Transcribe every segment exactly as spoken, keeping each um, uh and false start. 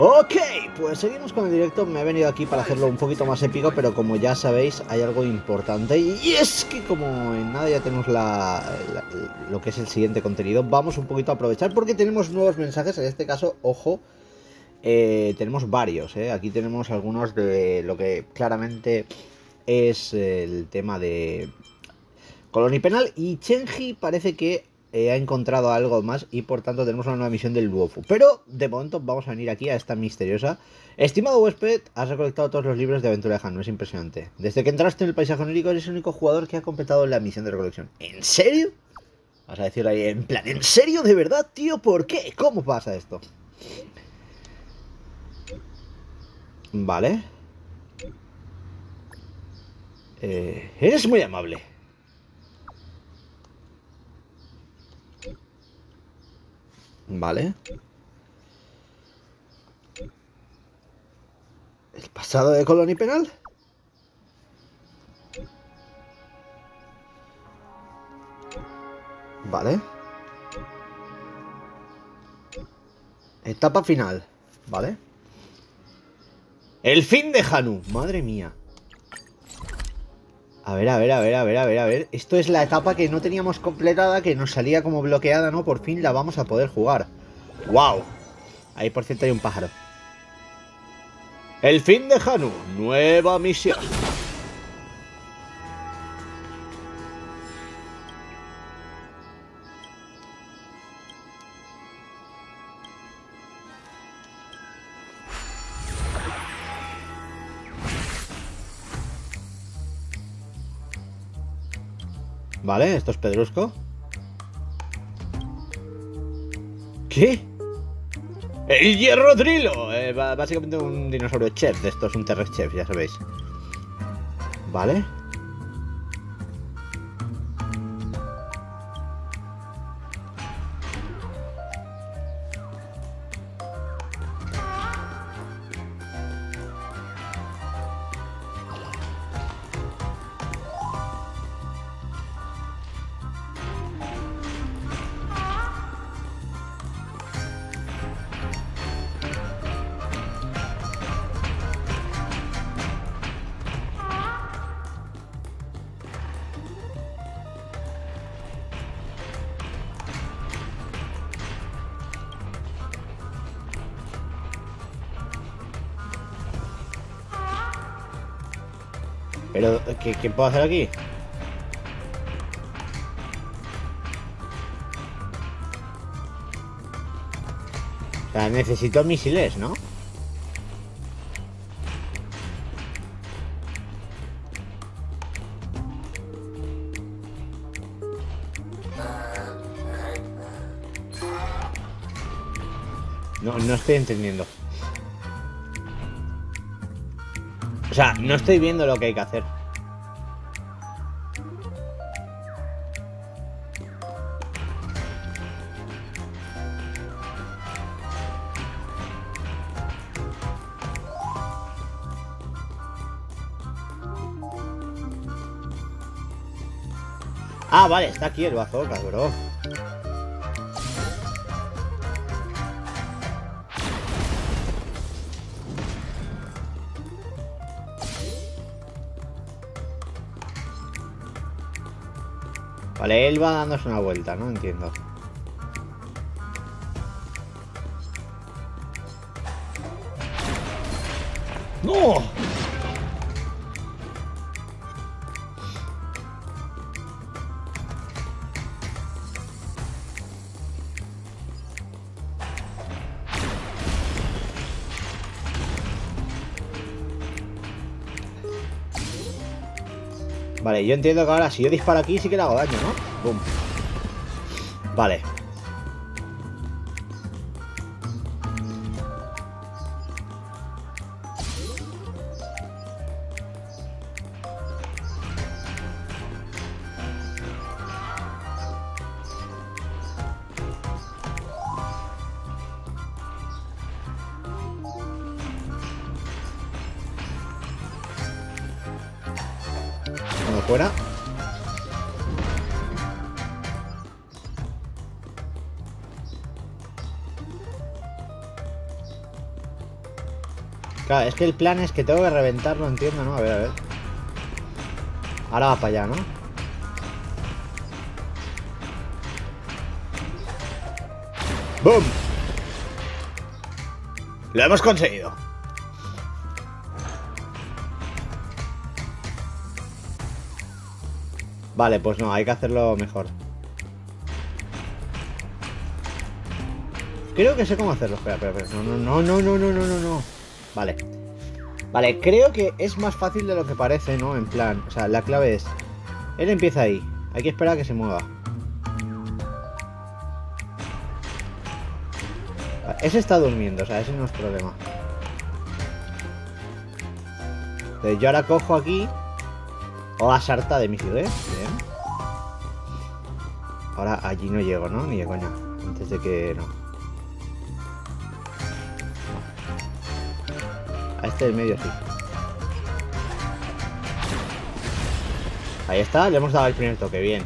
Ok, pues seguimos con el directo. Me he venido aquí para hacerlo un poquito más épico, pero como ya sabéis, hay algo importante. Y es que como en nada ya tenemos la, la, lo que es el siguiente contenido, vamos un poquito a aprovechar porque tenemos nuevos mensajes. En este caso, ojo, eh, tenemos varios. ¿eh? Aquí tenemos algunos de lo que claramente es el tema de Colonia Penal. Y Chenji parece que Eh, ha encontrado algo más y por tanto tenemos una nueva misión del Luofu. Pero de momento vamos a venir aquí a esta misteriosa. Estimado huésped, has recolectado todos los libros de aventura de Hanu, es impresionante. Desde que entraste en el paisaje onírico eres el único jugador que ha completado la misión de recolección. ¿En serio? Vas a decirlo ahí en plan, ¿en serio? ¿De verdad, tío? ¿Por qué? ¿Cómo pasa esto? Vale. Eh, eres muy amable. Vale. ¿El pasado de Colonia Penal? Vale. Etapa final. Vale. El fin de Hanu. Madre mía. A ver, a ver, a ver, a ver, a ver, a ver. Esto es la etapa que no teníamos completada, que nos salía como bloqueada, ¿no? Por fin la vamos a poder jugar. ¡Wow! Ahí, por cierto, hay un pájaro. El fin de Hanu. Nueva misión. Vale, esto es pedrusco. ¿Qué? ¡El hierro drilo! Eh, básicamente un dinosaurio chef de estos, un T-Rex chef, ya sabéis. Vale. Pero, ¿qué, qué puedo hacer aquí? O sea, necesito misiles, ¿no? No, no estoy entendiendo. O sea, no estoy viendo lo que hay que hacer. Ah, vale, está aquí el bazooka, bro. Vale, él va dándose una vuelta, ¿no? Entiendo. ¡No! Vale, yo entiendo que ahora si yo disparo aquí sí que le hago daño, ¿no? Boom. Vale. Uno fuera. Claro, es que el plan es que tengo que reventarlo, entiendo, ¿no? A ver, a ver. Ahora va para allá, ¿no? ¡Bum! Lo hemos conseguido. Vale, pues no, hay que hacerlo mejor. Creo que sé cómo hacerlo. Espera, espera, espera. No, no, no, no, no, no, no, no. Vale. Vale, creo que es más fácil de lo que parece, ¿no? En plan, o sea, la clave es... Él empieza ahí. Hay que esperar a que se mueva. Vale, ese está durmiendo, o sea, ese no es problema. Entonces yo ahora cojo aquí... O a sarta de misiles. Bien. Ahora allí no llego, ¿no? Ni de coña. Antes de que... no. A este del medio sí. Ahí está, le hemos dado el primer toque, bien.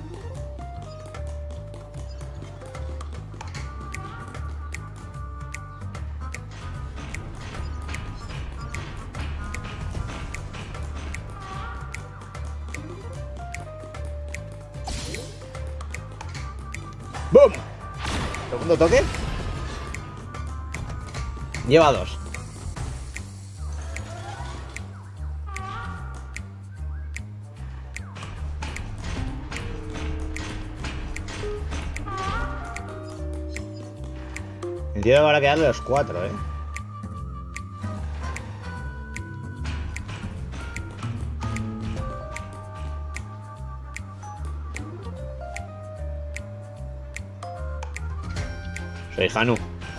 ¡Bum! Segundo toque. Lleva dos. Entiendo que ahora quedarle los cuatro, ¿eh? Soy Hanu.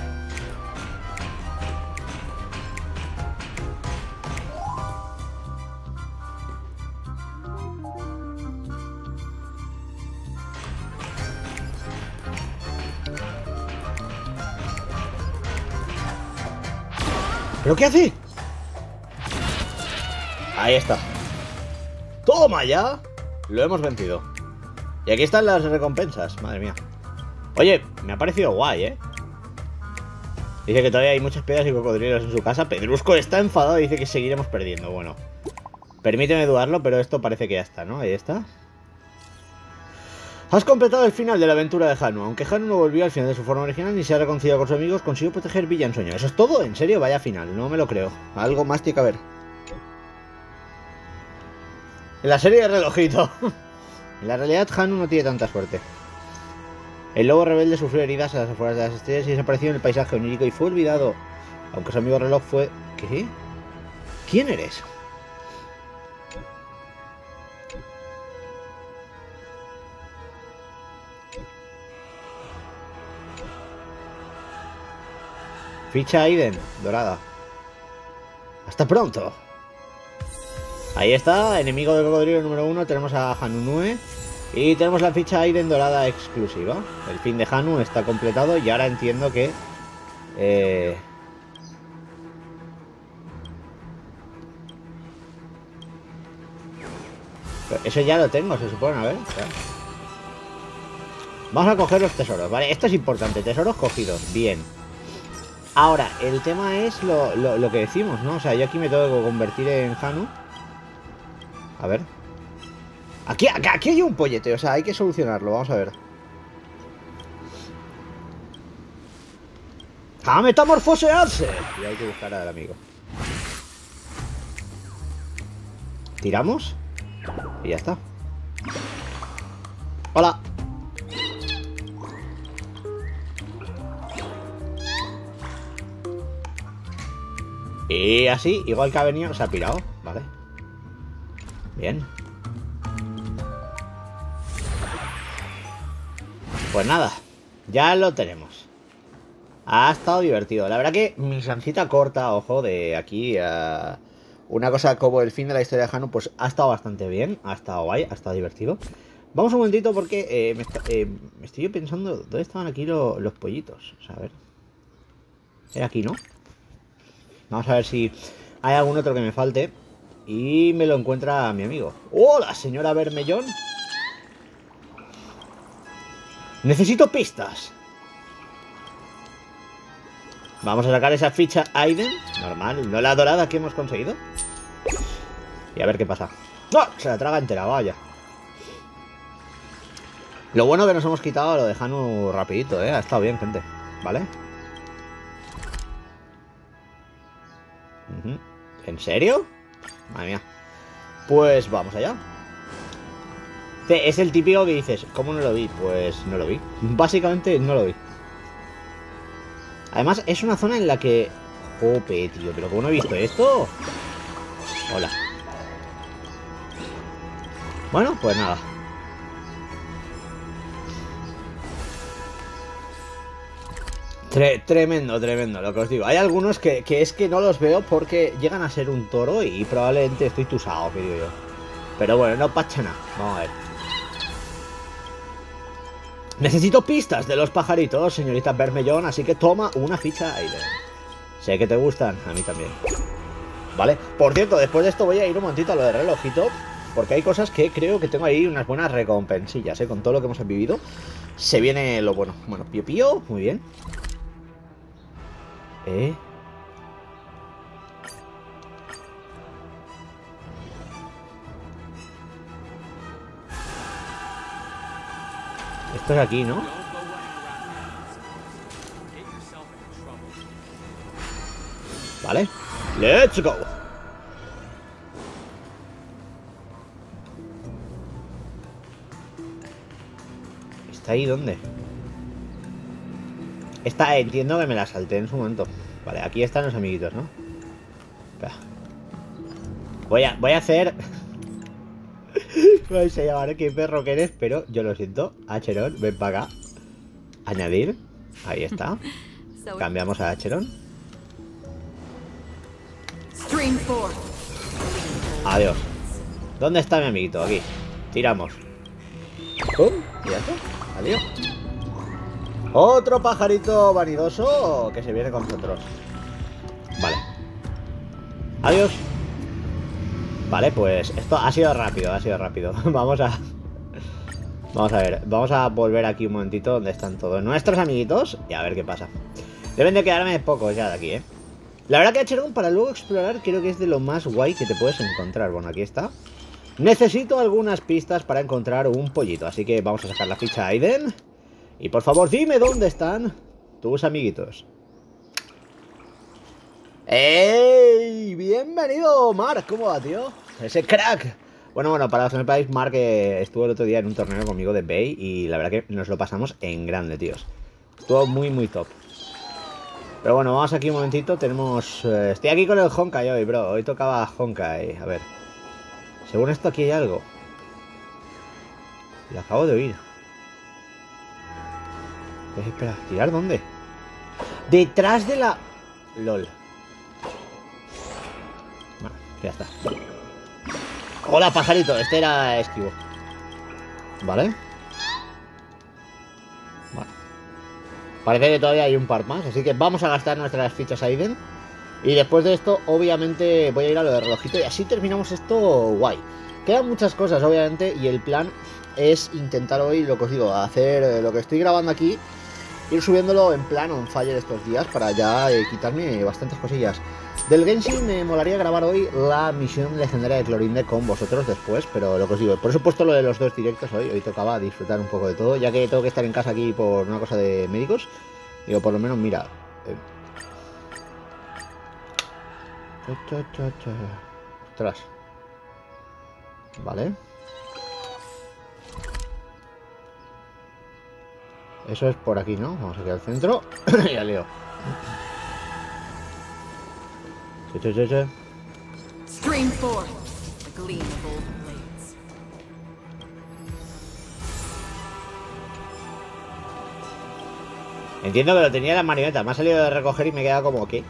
¿Pero qué hace? Ahí está. ¡Toma ya! Lo hemos vencido. Y aquí están las recompensas. Madre mía. Oye, me ha parecido guay, ¿eh? Dice que todavía hay muchas piedras y cocodrilos en su casa. Pedrusco está enfadado y dice que seguiremos perdiendo. Bueno, permíteme dudarlo, pero esto parece que ya está, ¿no? Ahí está. Has completado el final de la aventura de Hanu. Aunque Hanu no volvió al final de su forma original ni se ha reconciliado con sus amigos, consiguió proteger Villa Ensueño. ¿Eso es todo? ¿En serio? Vaya final. No me lo creo. Algo más tiene que haber. En la serie de relojito. En la realidad, Hanu no tiene tanta suerte. El lobo rebelde sufrió heridas a las afueras de las estrellas y desapareció en el paisaje onírico y fue olvidado. Aunque su amigo reloj fue... ¿Qué? ¿Quién eres? Ficha Aiden, dorada. Hasta pronto. Ahí está, enemigo del cocodrilo número uno. Tenemos a Hanu Nue. Y tenemos la ficha Aiden dorada exclusiva. El fin de Hanu está completado. Y ahora entiendo que... Eh... Eso ya lo tengo, se supone. A ver. Vamos a coger los tesoros, ¿vale? Esto es importante. Tesoros cogidos. Bien. Ahora, el tema es lo, lo, lo que decimos, ¿no? O sea, yo aquí me tengo que convertir en Hanu. A ver. Aquí, aquí, aquí hay un pollete, o sea, hay que solucionarlo. Vamos a ver. ¡A metamorfosearse! Y hay que buscar al amigo. Tiramos. Y ya está. Hola. Y así, igual que ha venido, se ha pirado, ¿vale? Bien. Pues nada, ya lo tenemos. Ha estado divertido. La verdad que misioncita corta, ojo, de aquí a... Una cosa como el fin de la historia de Hanu, pues ha estado bastante bien. Ha estado guay, ha estado divertido. Vamos un momentito porque eh, me, está, eh, me estoy pensando dónde estaban aquí lo, los pollitos. O sea, a ver. Era aquí, ¿no? Vamos a ver si hay algún otro que me falte. Y me lo encuentra mi amigo. ¡Hola, señora Bermellón! Necesito pistas. Vamos a sacar esa ficha Aiden. Normal, no la dorada que hemos conseguido. Y a ver qué pasa. ¡No! Se la traga entera, vaya. Lo bueno que nos hemos quitado lo de Hanu rapidito, ¿eh? Ha estado bien, gente. ¿Vale? Uh-huh. ¿En serio? Madre mía. Pues vamos allá. Es el típico que dices, ¿cómo no lo vi? Pues no lo vi. Básicamente no lo vi. Además, es una zona en la que... Jope, tío, pero ¿cómo no he visto esto? Hola. Bueno, pues nada. Tre tremendo, tremendo, lo que os digo. Hay algunos que, que es que no los veo porque llegan a ser un toro y probablemente estoy tusado, que digo yo. Pero bueno, no pasa nada. Vamos a ver. Necesito pistas de los pajaritos, señorita Bermellón, así que toma una ficha Aiden. Sé que te gustan, a mí también. Vale, por cierto, después de esto voy a ir un momentito a lo de relojito, porque hay cosas que creo que tengo ahí unas buenas recompensillas, ¿eh? Con todo lo que hemos vivido, se viene lo bueno. Bueno, pío pío, muy bien. Eh... Esto es aquí, ¿no? Vale. Let's go. ¿Está ahí dónde? Esta entiendo que me la salté en su momento. Vale, aquí están los amiguitos, ¿no? Espera. Voy a, voy a hacer... Vais a llamar, qué perro que eres, pero yo lo siento. Acheron, ven para acá. Añadir. Ahí está. Cambiamos a Acheron. Adiós. ¿Dónde está mi amiguito? Aquí. Tiramos. ¡Pum! Y ya está. Adiós. Otro pajarito vanidoso que se viene con nosotros. Vale. Adiós. Vale, pues esto ha sido rápido, ha sido rápido. Vamos a... Vamos a ver, vamos a volver aquí un momentito donde están todos nuestros amiguitos y a ver qué pasa. Deben de quedarme pocos ya de aquí, ¿eh? La verdad que Acheron para luego explorar creo que es de lo más guay que te puedes encontrar. Bueno, aquí está. Necesito algunas pistas para encontrar un pollito, así que vamos a sacar la ficha a Aiden. Y por favor, dime dónde están tus amiguitos. ¡Ey! Bienvenido, Mark. ¿Cómo va, tío? Ese crack. Bueno, bueno, para los que no sepáis, Mark eh, estuvo el otro día en un torneo conmigo de Bay y la verdad que nos lo pasamos en grande, tíos. Estuvo muy, muy top. Pero bueno, vamos aquí un momentito. Tenemos... Eh, estoy aquí con el Honkai hoy, bro. Hoy tocaba Honkai. A ver. Según esto aquí hay algo. Lo acabo de oír. Eh, espera, ¿tirar dónde? Detrás de la... LOL. Bueno, ya está. Hola, pajarito. Este era esquivo. Vale. Vale. Parece que todavía hay un par más, así que vamos a gastar nuestras fichas Aiden. Y después de esto, obviamente, voy a ir a lo de relojito y así terminamos esto guay. Quedan muchas cosas, obviamente, y el plan es intentar hoy, lo que os digo, hacer lo que estoy grabando aquí, ir subiéndolo en plan on fire estos días para ya eh, quitarme bastantes cosillas. Del Genshin me molaría grabar hoy la misión legendaria de Clorinde con vosotros después, pero lo que os digo, por eso he puesto lo de los dos directos hoy, hoy tocaba disfrutar un poco de todo, ya que tengo que estar en casa aquí por una cosa de médicos, digo, por lo menos, mira... Eh... Cha, cha, cha, cha. Ostras. Vale. Eso es por aquí, ¿no? Vamos aquí al centro. Ya leo. Che, che, che, che. Stream forth the gleam of old blades. Entiendo que lo tenía en la marioneta. Me ha salido de recoger y me he quedado como ¿qué?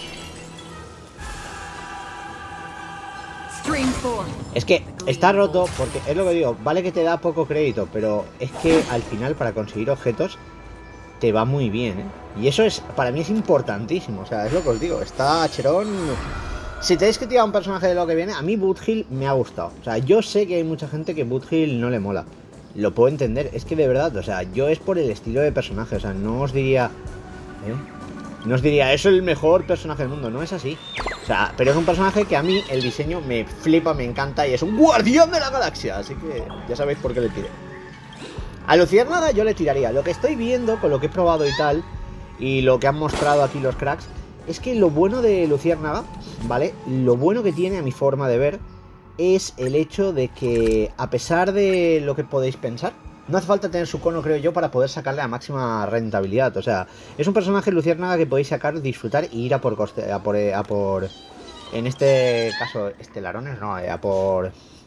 Es que está roto porque es lo que digo, vale que te da poco crédito, pero es que al final para conseguir objetos te va muy bien, ¿eh? Y eso es, para mí es importantísimo, o sea, es lo que os digo, está Acheron... Si tenéis que tirar un personaje de lo que viene, a mí Boothill me ha gustado. O sea, yo sé que hay mucha gente que Boothill no le mola. Lo puedo entender, es que de verdad, o sea, yo es por el estilo de personaje, o sea, no os diría... ¿eh? No os diría, es el mejor personaje del mundo, no es así. O sea, pero es un personaje que a mí el diseño me flipa, me encanta y es un guardián de la galaxia. Así que ya sabéis por qué le tiré. A Luciérnaga yo le tiraría. Lo que estoy viendo con lo que he probado y tal, y lo que han mostrado aquí los cracks, es que lo bueno de Luciérnaga, ¿vale? Lo bueno que tiene a mi forma de ver es el hecho de que, a pesar de lo que podéis pensar, no hace falta tener su cono, creo yo, para poder sacarle la máxima rentabilidad. O sea, es un personaje Luciérnaga que podéis sacar, disfrutar y ir a por coste, a por, a por en este caso, estelarones, no, a por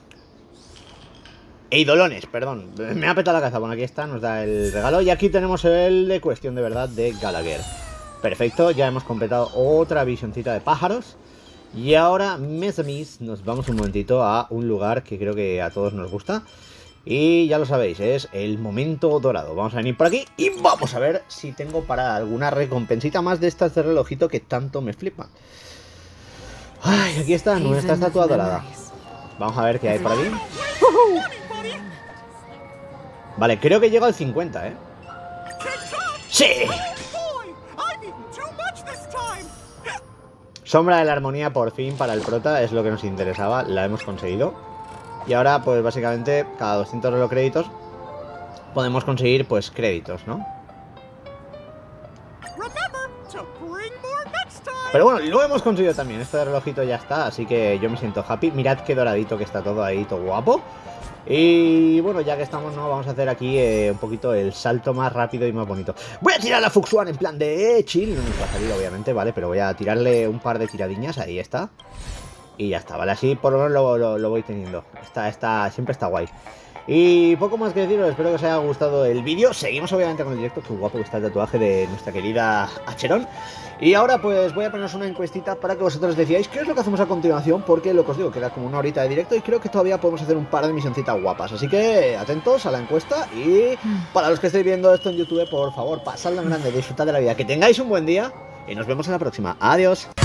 eidolones, perdón. Me ha petado la cabeza. Bueno, aquí está, nos da el regalo. Y aquí tenemos el de cuestión de verdad de Gallagher. Perfecto, ya hemos completado otra visioncita de pájaros. Y ahora, mes a mes, nos vamos un momentito a un lugar que creo que a todos nos gusta. Y ya lo sabéis, es el momento dorado. Vamos a venir por aquí y vamos a ver si tengo para alguna recompensita más de estas de relojito que tanto me flipan. Ay, aquí está, nuestra estatua dorada. Vamos a ver qué hay por aquí. ¡Uh-huh! Vale, creo que llego al cincuenta, ¿eh? ¡Sí! Sombra de la armonía por fin para el prota, es lo que nos interesaba, la hemos conseguido. Y ahora, pues básicamente, cada doscientos de los créditos podemos conseguir, pues, créditos, ¿no? Pero bueno, lo hemos conseguido también. Este relojito ya está, así que yo me siento happy. Mirad qué doradito que está todo ahí, todo guapo. Y bueno, ya que estamos, ¿no? Vamos a hacer aquí eh, un poquito el salto más rápido y más bonito. Voy a tirar la Fuxuan en plan de chill. No nos va a salir, obviamente, ¿vale? Pero voy a tirarle un par de tiradiñas. Ahí está. Y ya está, ¿vale? Así por lo menos lo, lo, lo voy teniendo. Está, está, siempre está guay. Y poco más que deciros, espero que os haya gustado el vídeo. Seguimos obviamente con el directo, qué guapo que está el tatuaje de nuestra querida Acheron. Y ahora pues voy a poneros una encuestita para que vosotros decidáis qué es lo que hacemos a continuación, porque lo que os digo, queda como una horita de directo y creo que todavía podemos hacer un par de misioncitas guapas. Así que atentos a la encuesta y para los que estéis viendo esto en YouTube, por favor, pasadlo en grande, disfrutad de la vida, que tengáis un buen día y nos vemos en la próxima. Adiós.